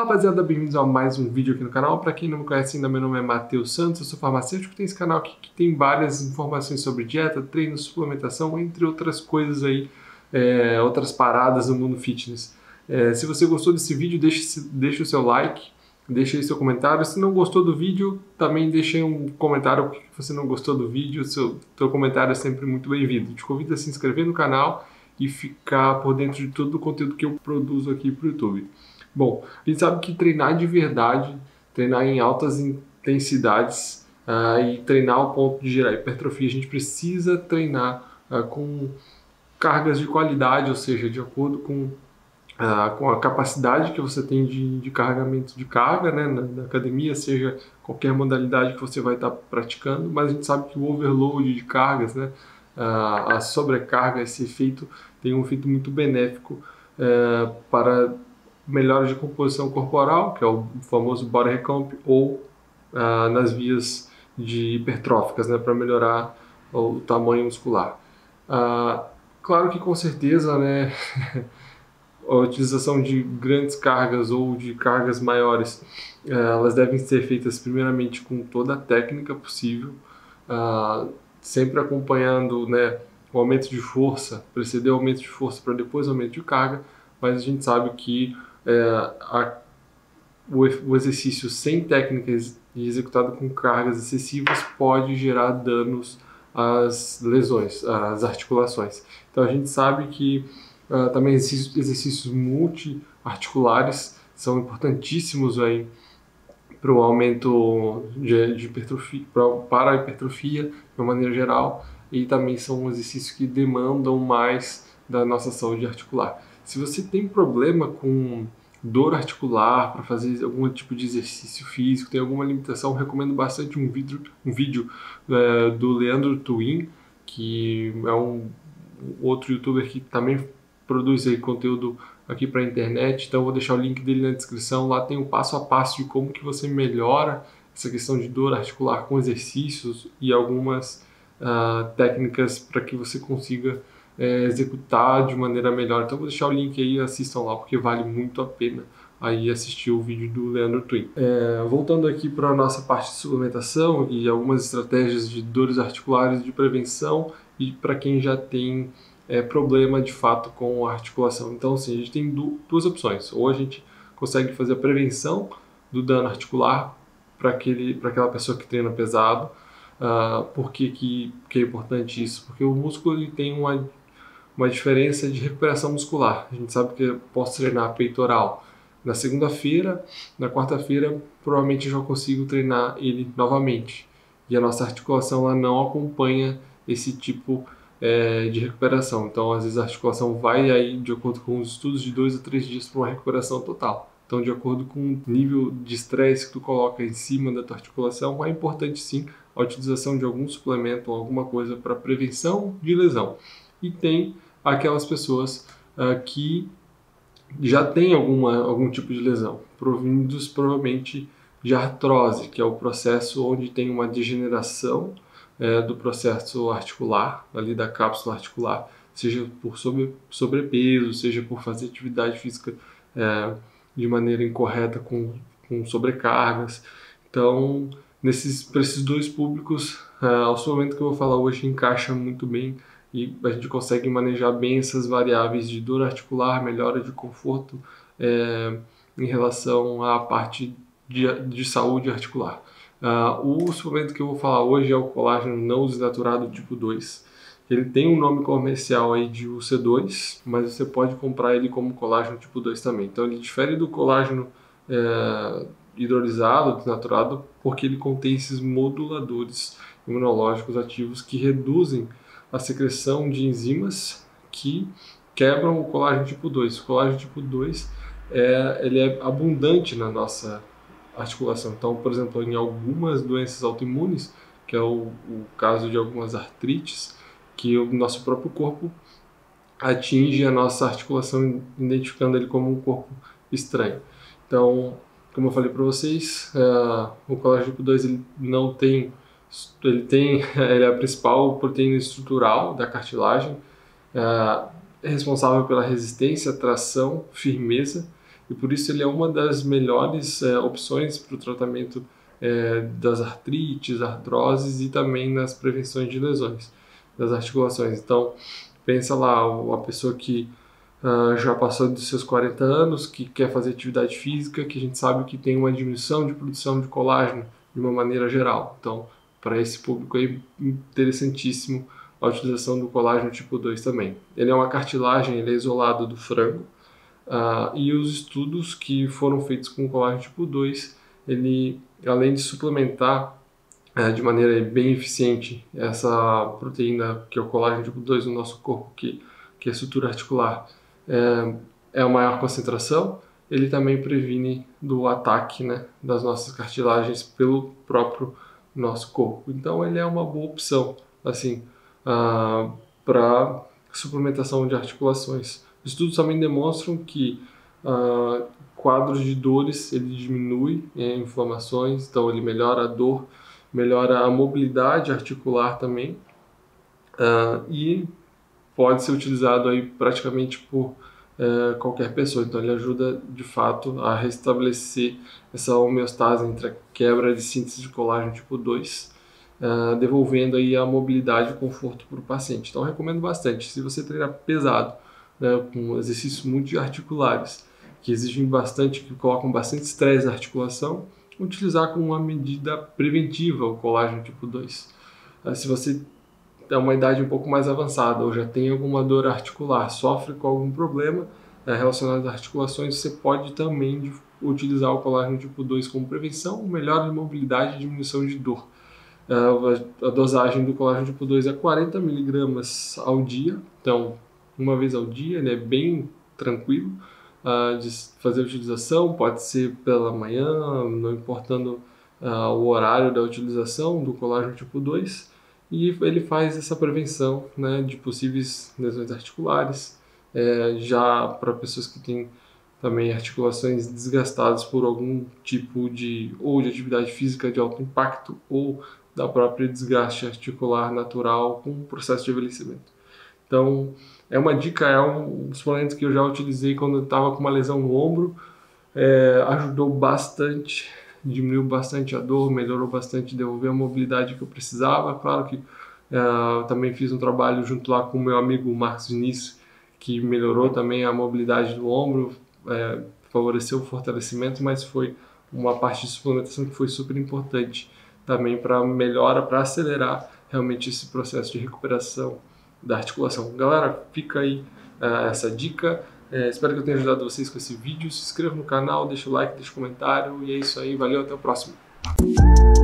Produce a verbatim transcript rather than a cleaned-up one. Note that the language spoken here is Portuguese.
Fala rapaziada, bem-vindos a mais um vídeo aqui no canal. Para quem não me conhece ainda, meu nome é Matheus Santos, eu sou farmacêutico, tem esse canal aqui que tem várias informações sobre dieta, treino, suplementação, entre outras coisas aí, é, outras paradas no mundo fitness. É, se você gostou desse vídeo, deixe, deixe o seu like, deixe aí seu comentário. Se não gostou do vídeo, também deixe aí um comentário porque você não gostou do vídeo, o seu, seu comentário é sempre muito bem-vindo. Te convido a se inscrever no canal e ficar por dentro de todo o conteúdo que eu produzo aqui para o YouTube. Bom, a gente sabe que treinar de verdade, treinar em altas intensidades uh, e treinar ao ponto de gerar hipertrofia, a gente precisa treinar uh, com cargas de qualidade, ou seja, de acordo com, uh, com a capacidade que você tem de, de carregamento de carga, né, na, na academia, seja qualquer modalidade que você vai estar praticando, mas a gente sabe que o overload de cargas, né, uh, a sobrecarga, esse efeito tem um efeito muito benéfico uh, para melhora de composição corporal, que é o famoso body recomp, ou ah, nas vias de hipertróficas, né, para melhorar o tamanho muscular. Ah, claro que com certeza, né, a utilização de grandes cargas ou de cargas maiores, elas devem ser feitas primeiramente com toda a técnica possível, ah, sempre acompanhando, né, o aumento de força, preceder o aumento de força para depois o aumento de carga, mas a gente sabe que É, a, o, o exercício sem técnicas e executado com cargas excessivas pode gerar danos às lesões, às articulações. Então a gente sabe que uh, também exercícios, exercícios multi-articulares são importantíssimos aí para o aumento de, de hipertrofia, pra, para a hipertrofia de uma maneira geral, e também são exercícios que demandam mais da nossa saúde articular. Se você tem problema com dor articular para fazer algum tipo de exercício físico, tem alguma limitação, recomendo bastante um vídeo, um vídeo é, do Leandro Twin, que é um outro youtuber que também produz aí conteúdo aqui para a internet, então vou deixar o link dele na descrição. Lá tem o passo a passo de como que você melhora essa questão de dor articular com exercícios e algumas uh, técnicas para que você consiga É, executar de maneira melhor. Então vou deixar o link aí, assistam lá porque vale muito a pena aí assistir o vídeo do Leandro Twin. É, voltando aqui para a nossa parte de suplementação e algumas estratégias de dores articulares de prevenção e para quem já tem é, problema de fato com a articulação. Então assim, a gente tem duas opções: ou a gente consegue fazer a prevenção do dano articular para aquele, para aquela pessoa que treina pesado. Uh, por que, que, que é importante isso? Porque o músculo ele tem uma uma diferença de recuperação muscular. A gente sabe que eu posso treinar peitoral na segunda-feira, na quarta-feira provavelmente eu já consigo treinar ele novamente. E a nossa articulação ela não acompanha esse tipo é, de recuperação. Então, às vezes a articulação vai aí, de acordo com os estudos, de dois a três dias para uma recuperação total. Então, de acordo com o nível de estresse que tu coloca em cima da tua articulação, é importante sim a utilização de algum suplemento ou alguma coisa para prevenção de lesão. E tem aquelas pessoas uh, que já têm alguma, algum tipo de lesão, provindos provavelmente de artrose, que é o processo onde tem uma degeneração é, do processo articular, ali da cápsula articular, seja por sobre, sobrepeso, seja por fazer atividade física é, de maneira incorreta com, com sobrecargas. Então, nesses, para esses dois públicos, uh, o suplemento que eu vou falar hoje encaixa muito bem e a gente consegue manejar bem essas variáveis de dor articular, melhora de conforto é, em relação à parte de, de saúde articular. Uh, o suplemento que eu vou falar hoje é o colágeno não desnaturado tipo dois. Ele tem um nome comercial aí de U C dois, mas você pode comprar ele como colágeno tipo dois também. Então ele difere do colágeno é, hidrolisado, desnaturado, porque ele contém esses moduladores imunológicos ativos que reduzem a secreção de enzimas que quebram o colágeno tipo dois. O colágeno tipo dois é, ele é abundante na nossa articulação. Então, por exemplo, em algumas doenças autoimunes, que é o, o caso de algumas artrites, que o nosso próprio corpo atinge a nossa articulação, identificando ele como um corpo estranho. Então, como eu falei para vocês, uh, o colágeno tipo dois ele não tem Ele, tem, ele é a principal proteína estrutural da cartilagem, é responsável pela resistência, tração, firmeza e por isso ele é uma das melhores é, opções para o tratamento é, das artrites, artroses e também nas prevenções de lesões das articulações. Então, pensa lá, uma pessoa que uh, já passou dos seus quarenta anos, que quer fazer atividade física, que a gente sabe que tem uma diminuição de produção de colágeno de uma maneira geral. Então, para esse público é interessantíssimo a utilização do colágeno tipo dois também. Ele é uma cartilagem, ele é isolado do frango, uh, e os estudos que foram feitos com colágeno tipo dois, ele, além de suplementar uh, de maneira bem eficiente essa proteína que é o colágeno tipo dois no nosso corpo, que, que é a sutura articular, é, é a maior concentração, ele também previne do ataque, né, das nossas cartilagens pelo próprio nosso corpo. Então ele é uma boa opção assim, uh, para suplementação de articulações. Estudos também demonstram que uh, quadros de dores ele diminui é, inflamações, então ele melhora a dor, melhora a mobilidade articular também, uh, e pode ser utilizado aí praticamente por uh, qualquer pessoa. Então ele ajuda de fato a restabelecer essa homeostase entre a quebra de síntese de colágeno tipo dois, uh, devolvendo aí a mobilidade e conforto para o paciente. Então eu recomendo bastante. Se você treinar pesado, né, com exercícios multiarticulares, que exigem bastante, que colocam bastante estresse na articulação, utilizar como uma medida preventiva o colágeno tipo dois. Uh, se você é uma idade um pouco mais avançada ou já tem alguma dor articular, sofre com algum problema é, relacionado às articulações, você pode também utilizar o colágeno tipo dois como prevenção, melhora de mobilidade e diminuição de dor. É, a dosagem do colágeno tipo dois é quarenta miligramas ao dia, então uma vez ao dia, ele é bem tranquilo uh, de fazer a utilização, pode ser pela manhã, não importando uh, o horário da utilização do colágeno tipo dois. E ele faz essa prevenção, né, de possíveis lesões articulares, é, já para pessoas que têm também articulações desgastadas por algum tipo de ou de atividade física de alto impacto ou da própria desgaste articular natural com o processo de envelhecimento. Então, é uma dica, é um suplemento que eu já utilizei quando eu estava com uma lesão no ombro, é, ajudou bastante, diminuiu bastante a dor, melhorou bastante, devolveu a mobilidade que eu precisava. Claro que uh, também fiz um trabalho junto lá com o meu amigo Marcos Vinícius, que melhorou também a mobilidade do ombro, é, favoreceu o fortalecimento, mas foi uma parte de suplementação que foi super importante também para melhora, para acelerar realmente esse processo de recuperação da articulação. Galera, fica aí uh, essa dica. É, espero que eu tenha ajudado vocês com esse vídeo. Se inscreva no canal, deixa o like, deixa o comentário. E é isso aí, valeu, até o próximo.